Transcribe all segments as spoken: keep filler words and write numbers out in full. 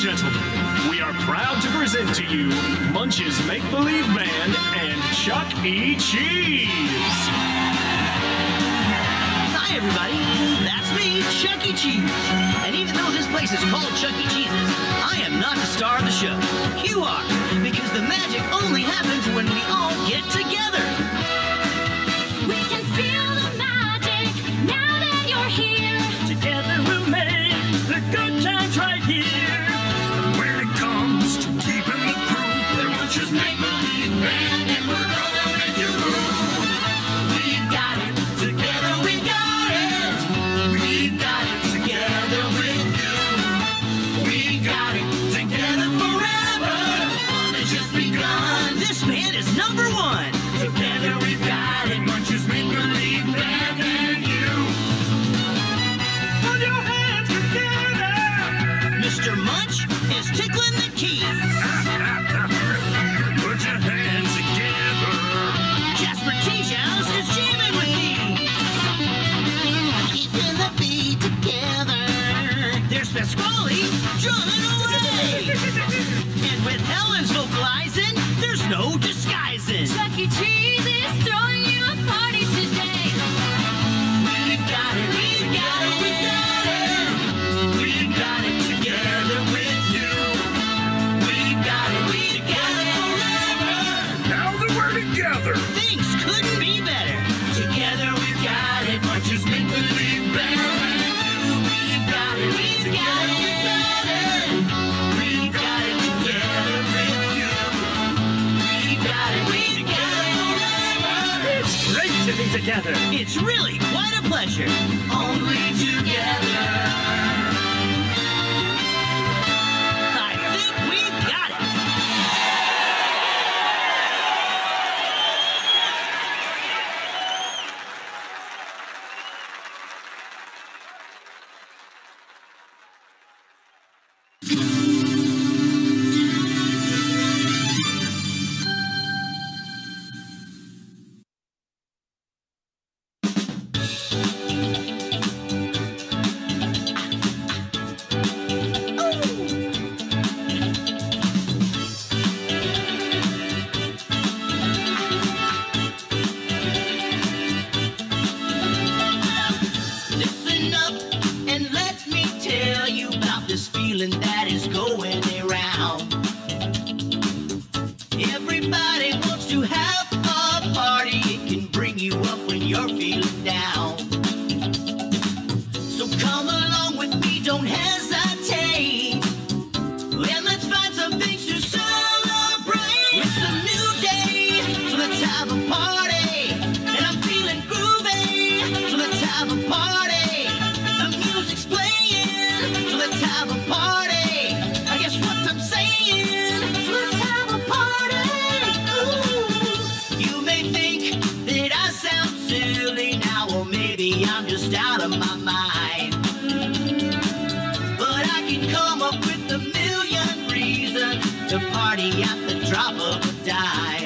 gentlemen, we are proud to present to you Munch's Make-Believe Band and Chuck E. Cheese. Hi, everybody. That's me, Chuck E. Cheese. And even though this place is called Chuck E. Cheese's, I am not the star of the show. You are, because the magic only happens when we all get together. We can feel the magic now that you're here. Together we'll make the good times right here. And when it comes to keeping the crew, then we'll just make believe band and we're gonna make you move. We got it together, we got it. We got it together with you. We got it together forever. Fun has just begun. This band is number one. Together we got it. Munch's make believe band and you. Put your hands together. Mister Munch is tickling the keys. Put your hands together. Jasper T-Jones is jamming with me. Keeping the beat together. There's Pasquale drumming away. And with Helen's vocalizing, there's no disguising. Chuck E. Cheese is throwing you a party today. We got it, we got it, we got it. We got it together with you. We got it, we got it forever. Now that we're together, Things couldn't be better. together we got it. Munch's make believe band. We got it, we got it, we got it. We got it together with you. We got it, we got it forever. It's great to be together. It's really quite a pleasure. Only together. I think we've got it. Listen up and let me tell you about this feeling that is going around. Everybody wants to have a party. It can bring you up when you're feeling down. So come along with me, don't hesitate. And let's find some things to celebrate. It's a new day, so let's have a party. And I'm feeling groovy, so let's have a party. The music's playing, so let's have a party. I guess what I'm saying, so let's have a party. Ooh. You may think that I sound silly now, or maybe I'm just out of my mind. But I can come up with a million reasons to party at the drop of a dime.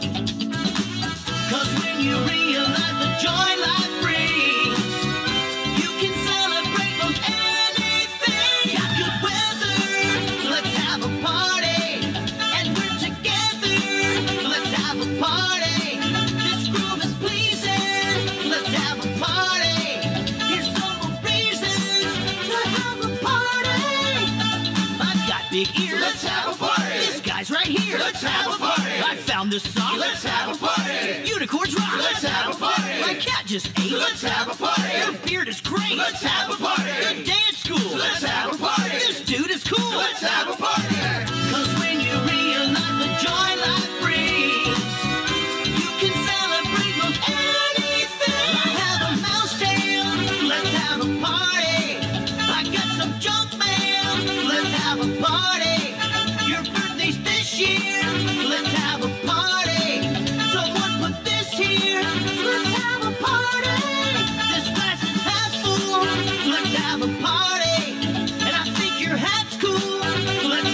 Cause when you realize the joy life brings, you can celebrate most anything. Got good weather, so let's have a party. And we're together, so let's have a party. This groove is pleasing, so let's have a party. Here's some more reasons to have a party. I've got big ears, Let's have a party. This guy's right here, Let's have a party. I found this song, Let's have a party. Unicorns rock, Let's have a party. My cat just ate, Let's have a party. Your beard is great, Let's have a party. Good day at school, Let's have a party. This dude is cool, Let's have a party. Cause when you realize the joy life brings, you can celebrate most anything. I have a mouse tail, so let's have a party. I got some junk mail, so let's have a party. Your birthday's this year, so let's have a party. Someone put this here, so let's have a party. This glass is half full, so let's have a party. And I think your hat's cool, so let's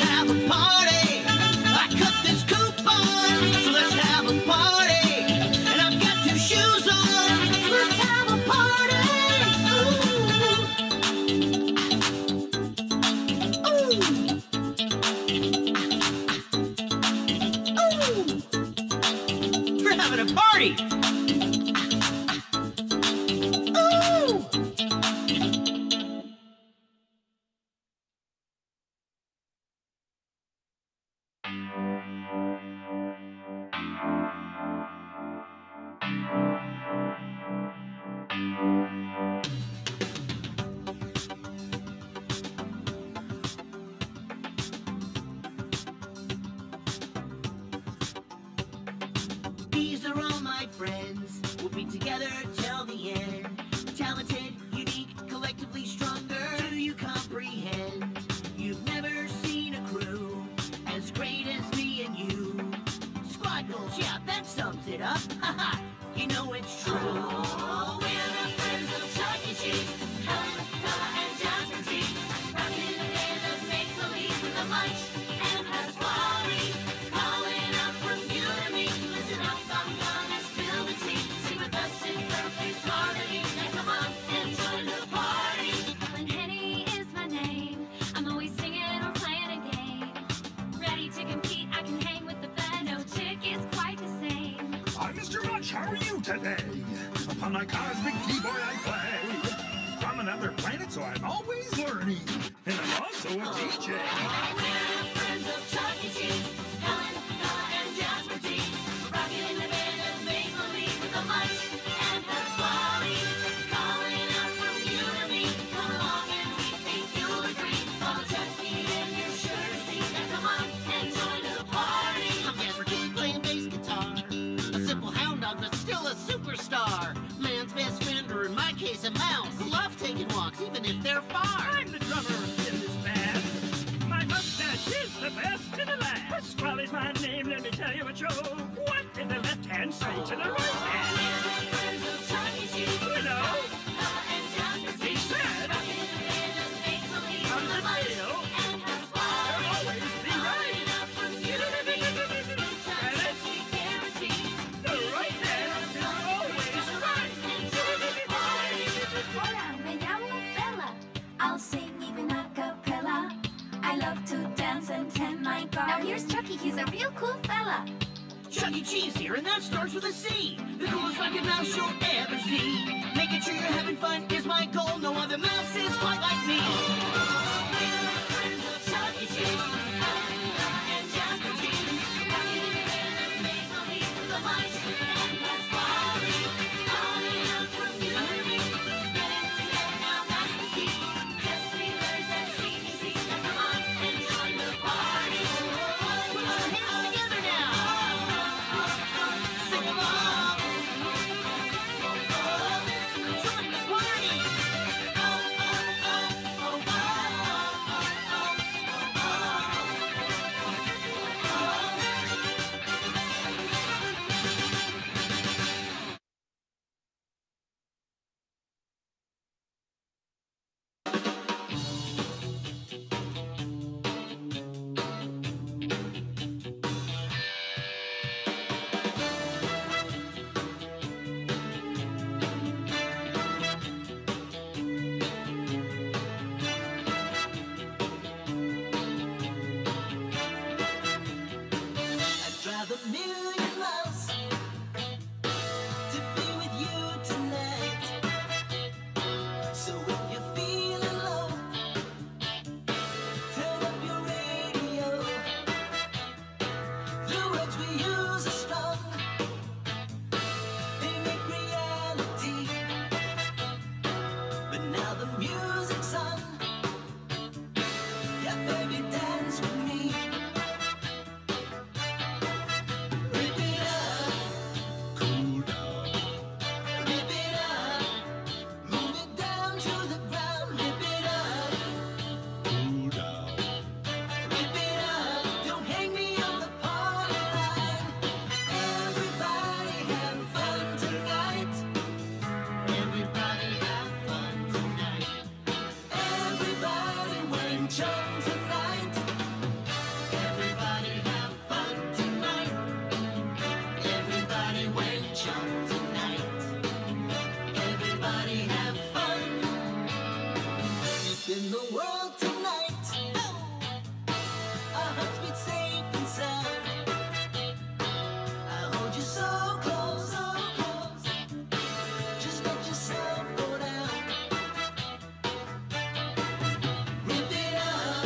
These are all my friends. We'll be together till the end. Talented, unique, collectively stronger. Do you comprehend? You've never seen a crew as great as me and you. Squad goals, yeah, that sums it up. Haha, you know it's true. Oh, we're the friends of Chuck E. Cheese. Helen, Bella, and Jasmine T. Rocking the band of make-believe with the Munch and Pasquale. Calling out from you to me. Listen up, I'm gonna spill the tea. Sing with us in perfect harmony. Now come on and join the party. Helen Henny is my name. I'm always singing or playing a game. Ready to compete, I can hang with the best. No chick is quite the same. I'm Mister Munch, how are you today? Upon my cosmic keyboard I play. From another planet, so I'm always learning. And I'm also a D J. We're the friends of Chuck E. Cheese. Helen, Bella, and Jasmine T. Rocking the band of make-believe with the Munch and Pasquale. Calling out from you to me. Come along and we think you'll agree. Follow Chucky and you're sure to see. Now come on and join the party. I'm never just playing bass guitar. A simple hound dog, but still a superstar. Man's best friend, or in my case, a mouse. Love taking walks, even if they're far. I'm the drummer in this band. My mustache is the best in the land. Pasquale's my name, let me tell you a joke. What did the left hand say to the right hand? You know, he said, how does it feel? You'll always be right. And it's the right hand is always right. Hola, me llamo Bella. I'll sing even a cappella. I love to dance and tend my garden. Now here's Chucky, he's a real cool fella. Chuck E. Cheese here, and that starts with a C. The coolest fucking mouse you'll ever see. Making sure you're having fun is my goal. No other mouse is quite like me. We're the friends of Chuck E. Cheese. And Jasper T. Rocking the band of make-believe with the Munch and Pasquale. Calling out from you to me. Getting together now, that's the key. Just three words at C E C. Now come on and join the party. Put your hands together now. Sing along. Join the party. Oh, oh, oh, oh, oh, I'd drive a million miles to be with you tonight. So if you're feeling low, turn up your radio. The words we use are strong. They make reality. But now the music's on. Yeah, baby, dance with me. Rip it up, cool down. Rip it up, move it down to the ground. Rip it up, cool down. Rip it up, don't hang me on the party line. Everybody have fun tonight. Everybody have fun tonight. Everybody wearing chum tonight. Everybody have fun tonight. Everybody wearing chum tonight. Everybody have fun. Deep in the world tonight. Our hearts beat safe and sound. I hold you so close, so close. Just let yourself go down. Rip it up.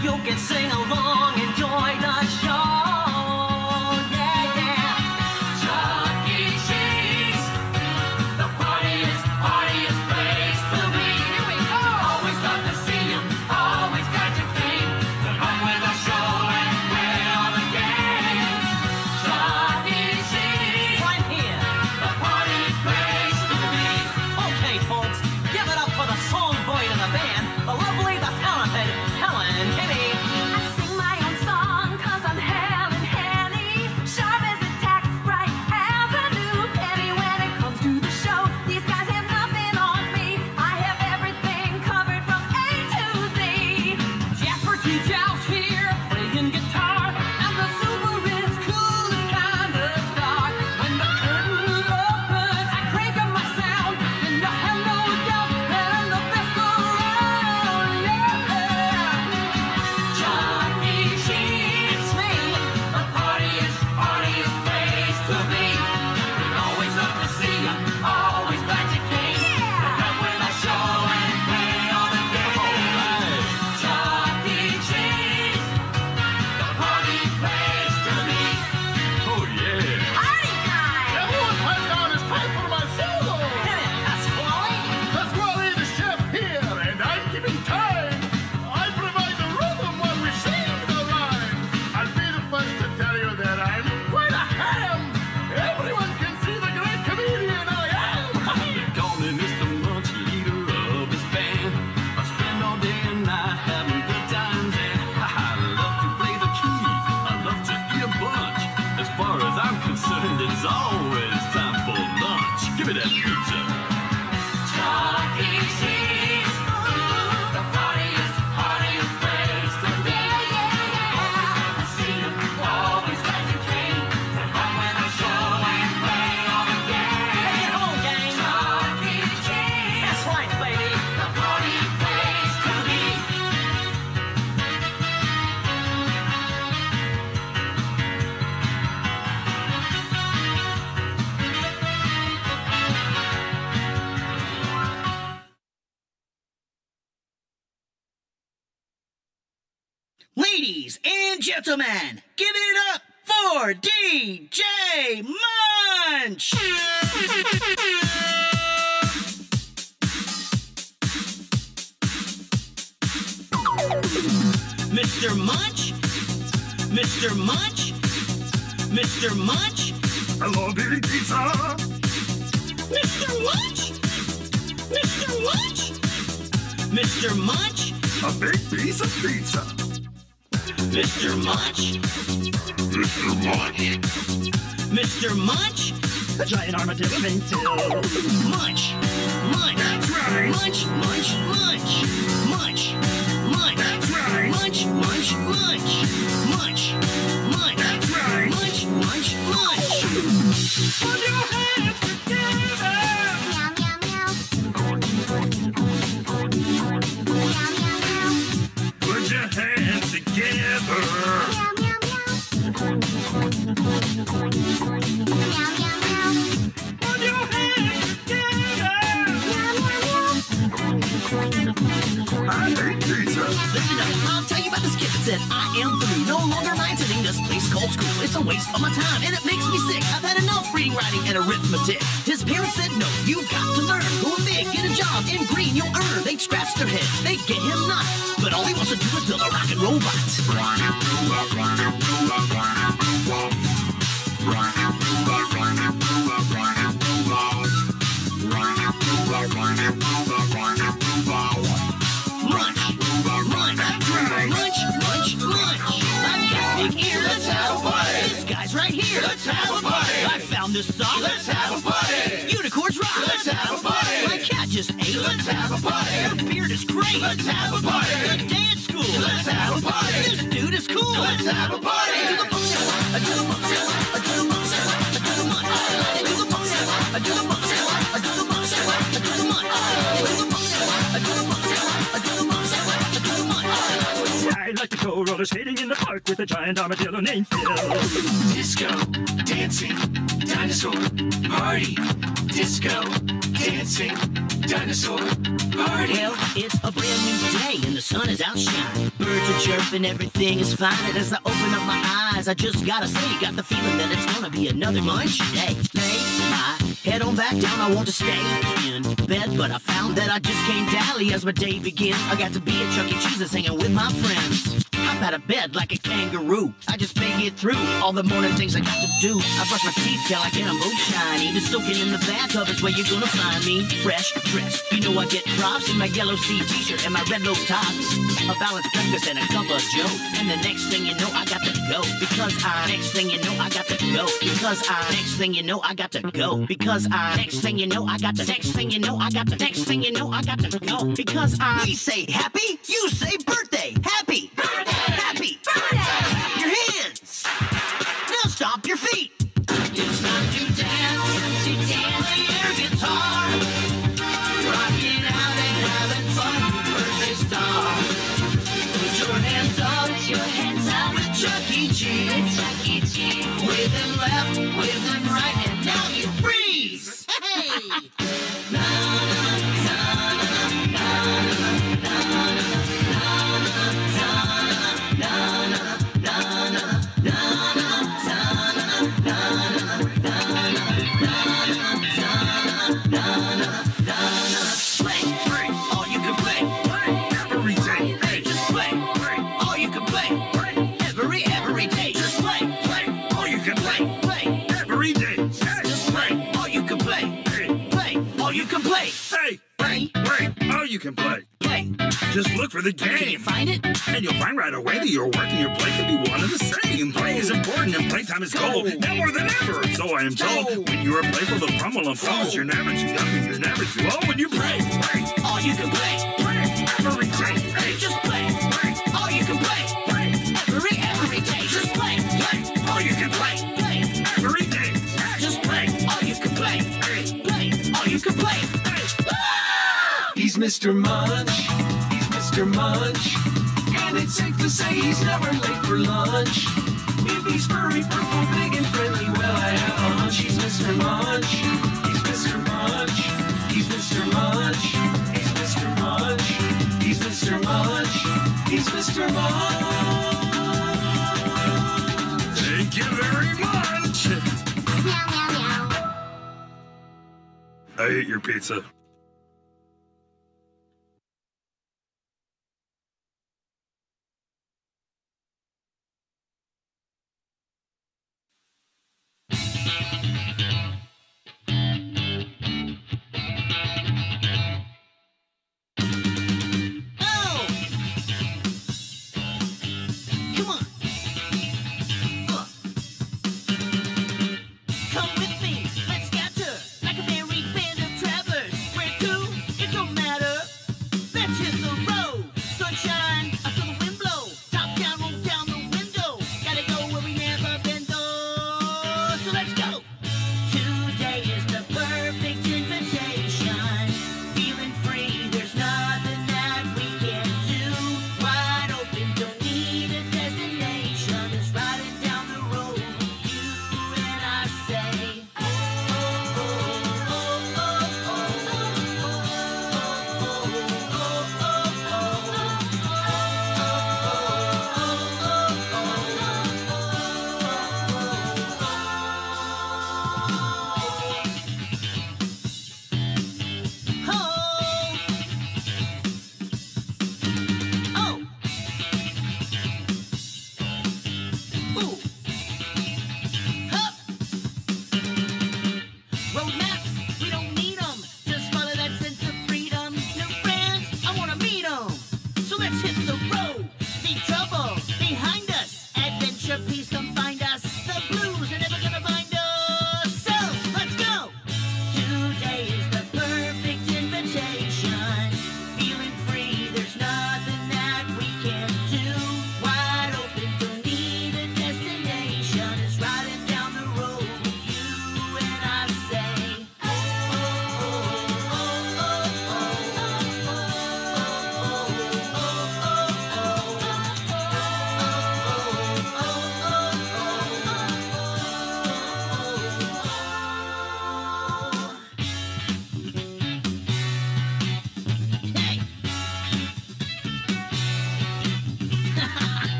You can sing along, enjoy the show. Yeah, yeah. Chuck E. Cheese. The partiest, partiest place to be. Here we go. Always love to see you. Always got your thing. Come with a show and play all the games. Chuck E. Cheese. Right here. The party place to be. Okay, folks, give it up for the song void of the band, the lovely, the talented Helen Kinney. I sing my own song 'cause I'm Helen Henny. Sharp as a tack, bright as a new penny. When it comes to the show, these guys have nothing on me. I have everything covered from A to Z. Jasper T. Jow's here, playing guitar, and the super is cool as kind of star. When the curtain opens, I crank up my sound, and the hello down, and the best around, yeah. Chuck E. Cheese, me, the partiest, partiest place to be. We always love to see you, always glad you came. Come with a show and play all the games. Chuck E. Cheese, the party place to be. Oh, yeah. Party time! Everyone pipe down, it's time for my solo! Hit it, Pasquale. Pasquale, the chef here, and I'm keeping time. I provide the rhythm while we sing the rhyme. I'll be the first to tell you that I'm quite a ham. Everyone can see the great comedian I am. They call me Mister Munch, leader of this band. I spend all day and night having good times, and I love to play the keys. I love to eat a bunch. As far as I'm concerned, it's always time for lunch. Give me that pizza. Chuck E. Cheese, the partiest, partiest place to be. Always love to see you, always glad you came. Come with a show and play all the games. Take it home, gang. Chuck E. Cheese, that's right, baby. The party place to be. Ladies and gentlemen, give it up for D J Munch! Mister Munch? Mister Munch? Mister Munch? Hello, Billy Pizza. Mister Munch? Mister Munch? Mister Munch? A big piece of pizza. Mister Munch? Mister Munch. Mister Munch? A giant armadillo too. Munch! Munch! That's right. Munch! Munch! Munch! Munch! Munch! That's right. Munch! Munch! Munch! Munch! Munch! That's right. Munch! Munch! Munch! Put your hands together. Meow, meow, meow. Meow, meow, meow. Put your hands together. Meow, meow, meow. Meow, meow, meow. Put your hands together. Meow, meow, meow. I hate pizza. Listen up, I'll tell you about the skip that said I am through. No longer am I attending this place called school. It's a waste of my time and it makes me sick. I've had enough reading, writing, and arithmetic. His parents said no, you've got to learn. Go big, get a job, in green you'll earn. They'd scratch their heads, they'd get him not. But all he wants to do is build a rocket robot. Munch, munch, munch, munch, munch. I've got big ears. Let's have a party. This guy's right here. Let's have a party. I found this sock. Let's have a party. Unicorns rock. Let's have a party. My cat just ate. Let's have a party. Her beard is great. Let's have a party. The dance school. Let's have a party. This dude is cool. Let's have a party. To the book sale. To the book sale. To the book sale. To the munch. To the book sale. To the book sale. To the book sale. To the munch. To the book sale. To the book sale. To the book sale. To the munch. I I like to go roller skating in the park with a giant armadillo named Phil. Disco, dancing, dinosaur, party. Disco, dancing, dinosaur, party. Well, it's a brand new day and the sun is out shining. Birds are chirping, everything is fine. And as I open up my eyes, I just gotta say, got the feeling that it's gonna be another munch day. Lay my head on back down, I want to stay in bed, but I found that I just can't dally as my day begins. I got to be at Chuck E. Cheese's hanging with my friends. Hop out of bed like a kangaroo. I just make it through all the morning things I got to do. I brush my teeth till I get a moonshine. Even soaking in the bathtub is where you're gonna find me. Fresh dressed, you know I get props in my yellow C t-shirt and my red low tops. A balanced breakfast and a cup of joe. And the next thing you know, I got to go. Because I, next thing you know, I got to go. Because I, next thing you know, I got to go. Because I, next thing you know, I got to, next thing you know, I got to, next thing you know, I got to go. Because I, we say happy, you say birthday. Happy, birthday, happy, birthday. Clap your hands. Now stomp your feet. It's time to dance, to dance, play your guitar. Rocking out and having fun, birthday star. Put your hands up, put your hands up with Chuck E. Cheese. With Chuck E. Cheese. With them left, with them right, and now you freeze. Hey! Na na na na na na na na. You can play. Play. Just look for the game. Can you find it? And you'll find right away that your work and your play can be one and the same. Play is important and playtime is gold. Now more than ever, so I am told. When you are playful, the crumble and falls. You're never too young and you're never too old. When you play, play. All you can play. Play every day. Hey, just play. Play. All you can play. Play every every day. Just play. Play. All you can play. Play every day. Just play. All you can play. Play. All you can play. He's Mister Munch, he's Mister Munch, and it's safe to say he's never late for lunch. If he's furry, purple, big and friendly, well I have a hunch. He's Mister Munch, he's Mister Munch, he's Mister Munch, he's Mister Munch, he's Mister Munch, he's Mister Munch. Thank you very much. Meow, meow, meow. I ate your pizza. Come on.